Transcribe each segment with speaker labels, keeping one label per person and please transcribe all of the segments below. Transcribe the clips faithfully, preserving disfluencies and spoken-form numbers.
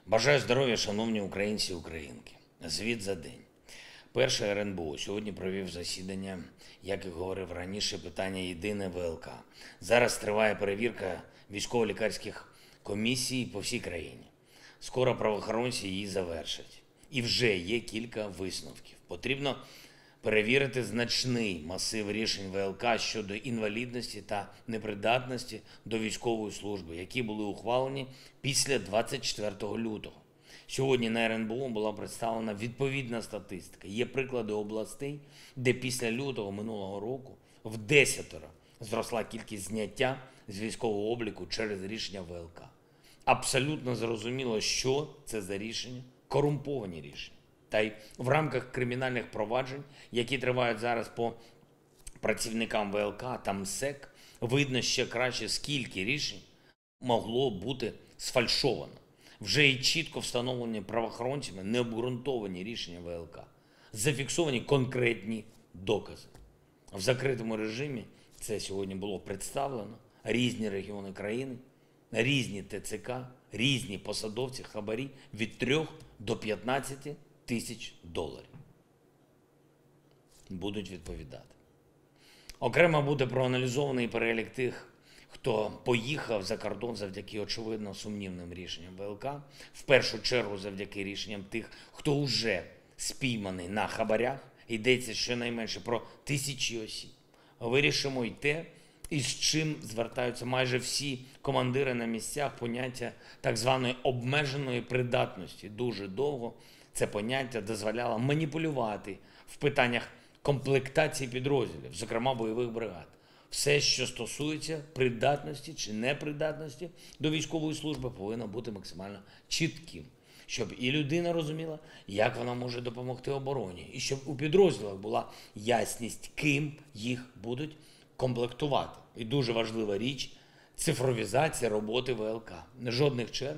Speaker 1: Бажаю здоров'я, шановні українці і українки. Звіт за день. Перше ер ен бе о сьогодні провів засідання, як і говорив раніше, питання єдине ве ел ка. Зараз триває перевірка військово-лікарських комісій по всій країні. Скоро правоохоронці її завершать. І вже є кілька висновків. Потрібно перевірити значний масив рішень ве ел ка щодо інвалідності та непридатності до військової служби, які були ухвалені після двадцять четвертого лютого. Сьогодні на ер ен бе о була представлена відповідна статистика. Є приклади областей, де після лютого минулого року в десятеро зросла кількість зняття з військового обліку через рішення ве ел ка. Абсолютно зрозуміло, що це за рішення, корумповані рішення. Та й в рамках кримінальних проваджень, які тривають зараз по працівникам ве ел ка та ем ес е ка, видно ще краще, скільки рішень могло бути сфальшовано. Вже і чітко встановлені правоохоронцями необґрунтовані рішення ве ел ка. Зафіксовані конкретні докази. В закритому режимі це сьогодні було представлено. Різні регіони країни, різні те це ка, різні посадовці, хабарі від трьох до п'ятнадцяти тисяч доларів. Будуть відповідати. Окремо буде проаналізований перелік тих, хто поїхав за кордон завдяки, очевидно, сумнівним рішенням ве ел ка. В першу чергу завдяки рішенням тих, хто вже спійманий на хабарях. Йдеться щонайменше про тисячі осіб. Вирішимо й те, із чим звертаються майже всі командири на місцях, поняття так званої обмеженої придатності. Дуже довго це поняття дозволяло маніпулювати в питаннях комплектації підрозділів, зокрема бойових бригад. Все, що стосується придатності чи непридатності до військової служби, повинно бути максимально чітким, щоб і людина розуміла, як вона може допомогти обороні, і щоб у підрозділах була ясність, ким їх будуть комплектувати. І дуже важлива річ – цифровізація роботи ве ел ка. Жодних черг,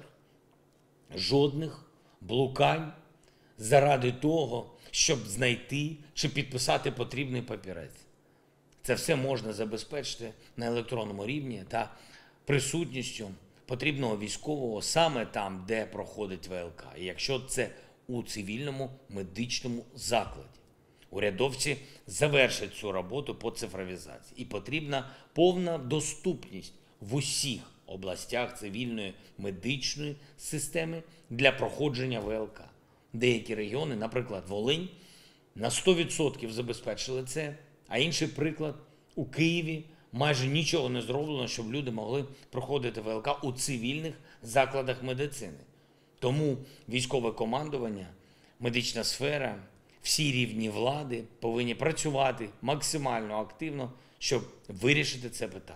Speaker 1: жодних блукань заради того, щоб знайти чи підписати потрібний папірець. Це все можна забезпечити на електронному рівні та присутністю потрібного військового саме там, де проходить ве ел ка. І якщо це у цивільному медичному закладі. Урядовці завершать цю роботу по цифровізації. І потрібна повна доступність в усіх областях цивільної медичної системи для проходження ве ел ка. Деякі регіони, наприклад, Волинь, на сто відсотків забезпечили це, а інший приклад – у Києві майже нічого не зроблено, щоб люди могли проходити ве ел ка у цивільних закладах медицини. Тому військове командування, медична сфера, всі рівні влади повинні працювати максимально активно, щоб вирішити це питання.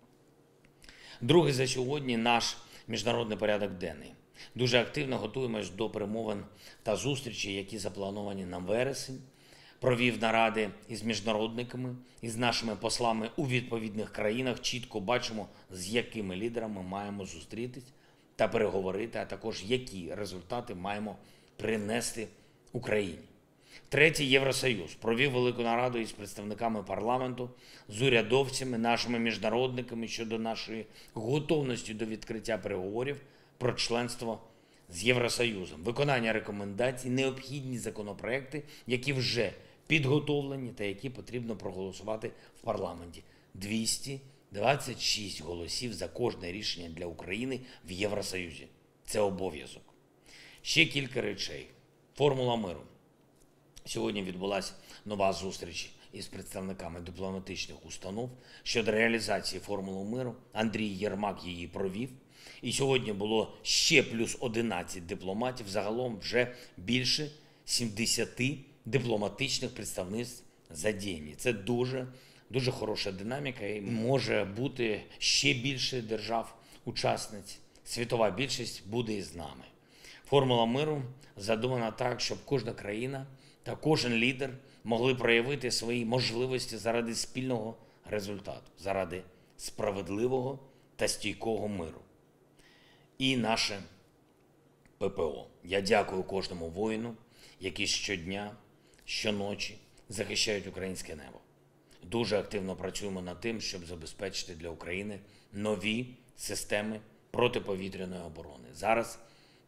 Speaker 1: Другий за сьогодні – наш міжнародний порядок денний. Дуже активно готуємось до перемовин та зустрічей, які заплановані на вересень. Провів наради із міжнародниками, із нашими послами у відповідних країнах. Чітко бачимо, з якими лідерами маємо зустрітись та переговорити, а також які результати маємо принести Україні. Третє, Євросоюз провів велику нараду із представниками парламенту, з урядовцями, нашими міжнародниками щодо нашої готовності до відкриття переговорів про членство з Євросоюзом, виконання рекомендацій, необхідні законопроекти, які вже підготовлені та які потрібно проголосувати в парламенті. двісті двадцять шість голосів за кожне рішення для України в Євросоюзі. Це обов'язок. Ще кілька речей. Формула миру. Сьогодні відбулася нова зустріч із представниками дипломатичних установ щодо реалізації формули миру. Андрій Єрмак її провів. І сьогодні було ще плюс одинадцять дипломатів, загалом вже більше сімдесят дипломатичних представництв задіяні. Це дуже, дуже хороша динаміка і може бути ще більше держав-учасниць. Світова більшість буде із нами. Формула миру задумана так, щоб кожна країна та кожен лідер могли проявити свої можливості заради спільного результату, заради справедливого та стійкого миру. І наше пе пе о. Я дякую кожному воїну, які щодня, щоночі захищають українське небо. Дуже активно працюємо над тим, щоб забезпечити для України нові системи протиповітряної оборони. Зараз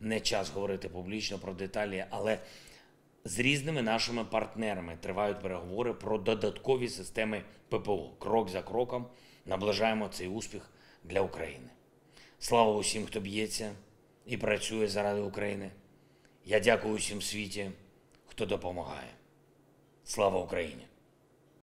Speaker 1: не час говорити публічно про деталі, але з різними нашими партнерами тривають переговори про додаткові системи ППО. Крок за кроком наближаємо цей успіх для України. Слава усім, хто б'ється і працює заради України. Я дякую усім світі, хто допомагає. Слава Україні!